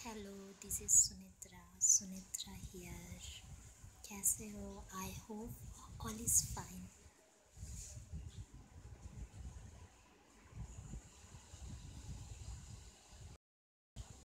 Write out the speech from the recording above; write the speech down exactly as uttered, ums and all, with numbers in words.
Hello, this is Sunitra Sunitra here. कैसे हो? I hope all is fine.